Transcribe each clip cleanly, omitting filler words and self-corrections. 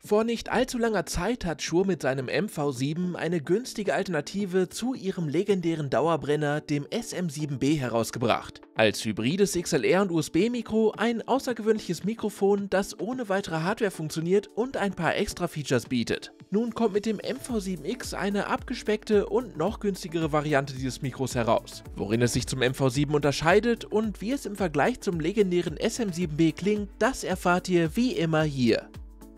Vor nicht allzu langer Zeit hat Shure mit seinem MV7 eine günstige Alternative zu ihrem legendären Dauerbrenner, dem SM7B, herausgebracht. Als hybrides XLR- und USB-Mikro ein außergewöhnliches Mikrofon, das ohne weitere Hardware funktioniert und ein paar Extra-Features bietet. Nun kommt mit dem MV7X eine abgespeckte und noch günstigere Variante dieses Mikros heraus. Worin es sich zum MV7 unterscheidet und wie es im Vergleich zum legendären SM7B klingt, das erfahrt ihr wie immer hier.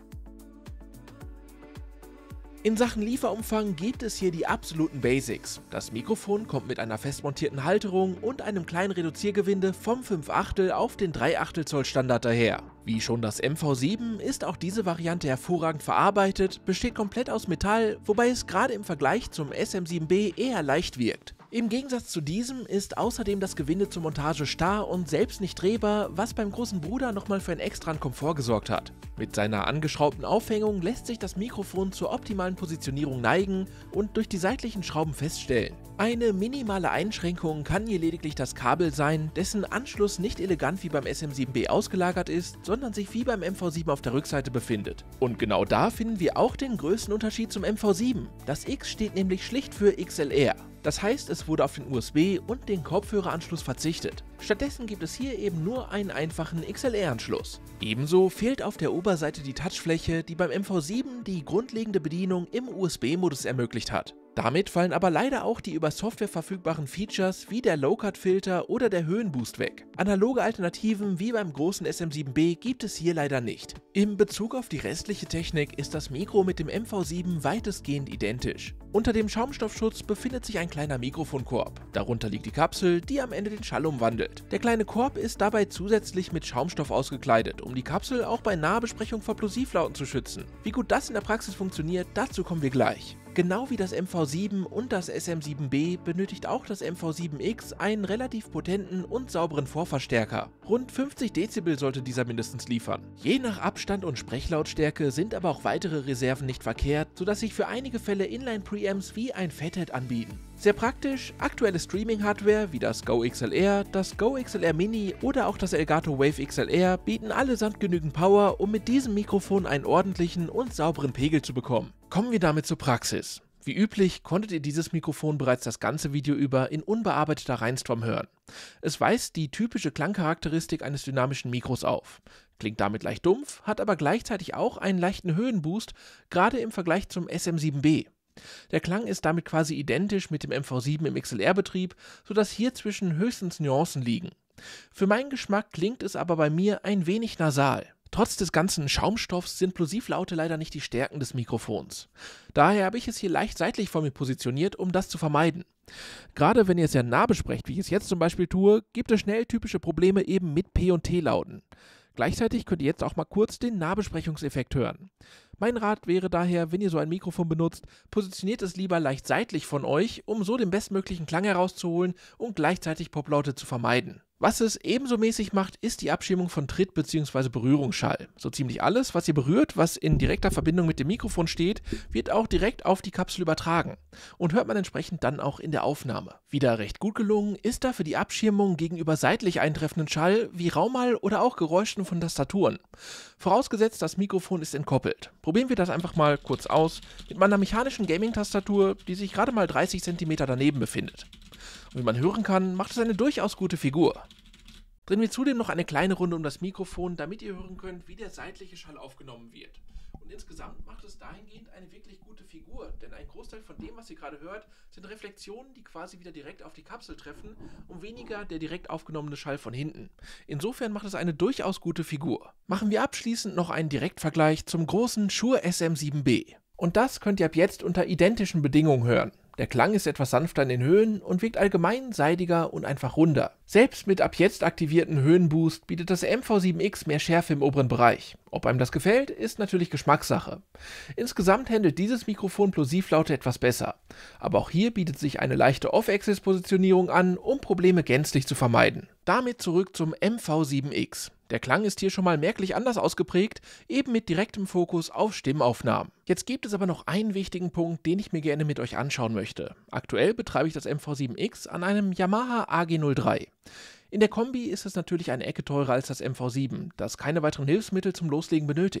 In Sachen Lieferumfang gibt es hier die absoluten Basics. Das Mikrofon kommt mit einer fest montierten Halterung und einem kleinen Reduziergewinde vom 5/8 auf den 3/8 Zoll Standard daher. Wie schon das MV7 ist auch diese Variante hervorragend verarbeitet, besteht komplett aus Metall, wobei es gerade im Vergleich zum SM7B eher leicht wirkt. Im Gegensatz zu diesem ist außerdem das Gewinde zur Montage starr und selbst nicht drehbar, was beim großen Bruder nochmal für einen extra Komfort gesorgt hat. Mit seiner angeschraubten Aufhängung lässt sich das Mikrofon zur optimalen Positionierung neigen und durch die seitlichen Schrauben feststellen. Eine minimale Einschränkung kann hier lediglich das Kabel sein, dessen Anschluss nicht elegant wie beim SM7B ausgelagert ist, sondern sich wie beim MV7 auf der Rückseite befindet. Und genau da finden wir auch den größten Unterschied zum MV7. Das X steht nämlich schlicht für XLR. Das heißt, es wurde auf den USB- und den Kopfhöreranschluss verzichtet. Stattdessen gibt es hier eben nur einen einfachen XLR-Anschluss. Ebenso fehlt auf der Oberseite die Touchfläche, die beim MV7 die grundlegende Bedienung im USB-Modus ermöglicht hat. Damit fallen aber leider auch die über Software verfügbaren Features wie der Low-Cut-Filter oder der Höhenboost weg. Analoge Alternativen wie beim großen SM7B gibt es hier leider nicht. In Bezug auf die restliche Technik ist das Mikro mit dem MV7 weitestgehend identisch. Unter dem Schaumstoffschutz befindet sich ein kleiner Mikrofonkorb. Darunter liegt die Kapsel, die am Ende den Schall umwandelt. Der kleine Korb ist dabei zusätzlich mit Schaumstoff ausgekleidet, um die Kapsel auch bei Nahbesprechung vor Plosivlauten zu schützen. Wie gut das in der Praxis funktioniert, dazu kommen wir gleich. Genau wie das MV7 und das SM7B benötigt auch das MV7X einen relativ potenten und sauberen Vorverstärker. Rund 50 Dezibel sollte dieser mindestens liefern. Je nach Abstand und Sprechlautstärke sind aber auch weitere Reserven nicht verkehrt, sodass sich für einige Fälle Inline-Preamps wie ein Fathead anbieten. Sehr praktisch, aktuelle Streaming-Hardware wie das Go XLR, das Go XLR Mini oder auch das Elgato Wave XLR bieten allesamt genügend Power, um mit diesem Mikrofon einen ordentlichen und sauberen Pegel zu bekommen. Kommen wir damit zur Praxis. Wie üblich konntet ihr dieses Mikrofon bereits das ganze Video über in unbearbeiteter Reinstrom hören. Es weist die typische Klangcharakteristik eines dynamischen Mikros auf. Klingt damit leicht dumpf, hat aber gleichzeitig auch einen leichten Höhenboost, gerade im Vergleich zum SM7B. Der Klang ist damit quasi identisch mit dem MV7 im XLR-Betrieb, sodass hier zwischen höchstens Nuancen liegen. Für meinen Geschmack klingt es aber bei mir ein wenig nasal. Trotz des ganzen Schaumstoffs sind Plosivlaute leider nicht die Stärken des Mikrofons. Daher habe ich es hier leicht seitlich vor mir positioniert, um das zu vermeiden. Gerade wenn ihr es sehr nah besprecht, wie ich es jetzt zum Beispiel tue, gibt es schnell typische Probleme eben mit P- und T-Lauten. Gleichzeitig könnt ihr jetzt auch mal kurz den Nahbesprechungseffekt hören. Mein Rat wäre daher, wenn ihr so ein Mikrofon benutzt, positioniert es lieber leicht seitlich von euch, um so den bestmöglichen Klang herauszuholen und gleichzeitig Poplaute zu vermeiden. Was es ebenso mäßig macht, ist die Abschirmung von Tritt- bzw. Berührungsschall. So ziemlich alles, was ihr berührt, was in direkter Verbindung mit dem Mikrofon steht, wird auch direkt auf die Kapsel übertragen und hört man entsprechend dann auch in der Aufnahme. Wieder recht gut gelungen ist dafür die Abschirmung gegenüber seitlich eintreffenden Schall wie Raummall oder auch Geräuschen von Tastaturen. Vorausgesetzt, das Mikrofon ist entkoppelt. Probieren wir das einfach mal kurz aus mit meiner mechanischen Gaming-Tastatur, die sich gerade mal 30 cm daneben befindet. Und wie man hören kann, macht es eine durchaus gute Figur. Drehen wir zudem noch eine kleine Runde um das Mikrofon, damit ihr hören könnt, wie der seitliche Schall aufgenommen wird. Und insgesamt macht es dahingehend eine wirklich gute Figur, denn ein Großteil von dem, was ihr gerade hört, sind Reflexionen, die quasi wieder direkt auf die Kapsel treffen und weniger der direkt aufgenommene Schall von hinten. Insofern macht es eine durchaus gute Figur. Machen wir abschließend noch einen Direktvergleich zum großen Shure SM7B. Und das könnt ihr ab jetzt unter identischen Bedingungen hören. Der Klang ist etwas sanfter in den Höhen und wirkt allgemein seidiger und einfach runder. Selbst mit ab jetzt aktivierten Höhenboost bietet das MV7X mehr Schärfe im oberen Bereich. Ob einem das gefällt, ist natürlich Geschmackssache. Insgesamt handelt dieses Mikrofon Plosivlaute etwas besser. Aber auch hier bietet sich eine leichte Off-Axis-Positionierung an, um Probleme gänzlich zu vermeiden. Damit zurück zum MV7X. Der Klang ist hier schon mal merklich anders ausgeprägt, eben mit direktem Fokus auf Stimmaufnahmen. Jetzt gibt es aber noch einen wichtigen Punkt, den ich mir gerne mit euch anschauen möchte. Aktuell betreibe ich das MV7X an einem Yamaha AG03. In der Kombi ist es natürlich eine Ecke teurer als das MV7, das keine weiteren Hilfsmittel zum Loslegen benötigt.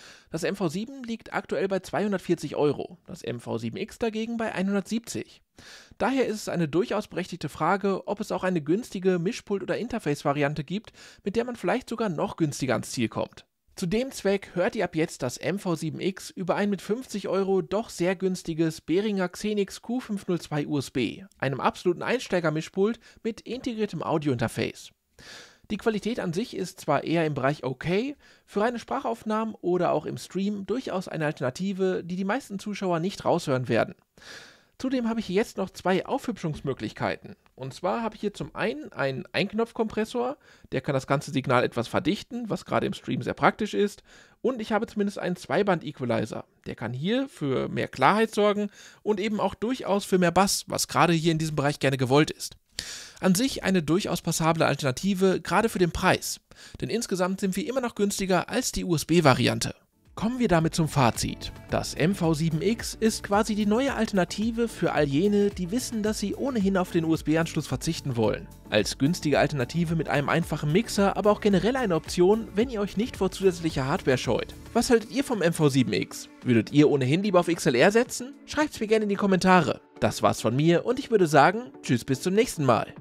Das MV7 liegt aktuell bei 240 €, das MV7X dagegen bei 170. Daher ist es eine durchaus berechtigte Frage, ob es auch eine günstige Mischpult- oder Interface-Variante gibt, mit der man vielleicht sogar noch günstiger ans Ziel kommt. Zu dem Zweck hört ihr ab jetzt das MV7X über ein mit 50 € doch sehr günstiges Behringer Xenix Q502 USB, einem absoluten Einsteiger-Mischpult mit integriertem Audiointerface. Die Qualität an sich ist zwar eher im Bereich okay, für reine Sprachaufnahmen oder auch im Stream durchaus eine Alternative, die die meisten Zuschauer nicht raushören werden. Zudem habe ich hier jetzt noch zwei Aufhübschungsmöglichkeiten. Und zwar habe ich hier zum einen einen Einknopfkompressor, der kann das ganze Signal etwas verdichten, was gerade im Stream sehr praktisch ist. Und ich habe zumindest einen Zweiband-Equalizer. Der kann hier für mehr Klarheit sorgen und eben auch durchaus für mehr Bass, was gerade hier in diesem Bereich gerne gewollt ist. An sich eine durchaus passable Alternative, gerade für den Preis. Denn insgesamt sind wir immer noch günstiger als die USB-Variante. Kommen wir damit zum Fazit. Das MV7X ist quasi die neue Alternative für all jene, die wissen, dass sie ohnehin auf den USB-Anschluss verzichten wollen. Als günstige Alternative mit einem einfachen Mixer, aber auch generell eine Option, wenn ihr euch nicht vor zusätzlicher Hardware scheut. Was haltet ihr vom MV7X? Würdet ihr ohnehin lieber auf XLR setzen? Schreibt's mir gerne in die Kommentare. Das war's von mir und ich würde sagen, tschüss bis zum nächsten Mal.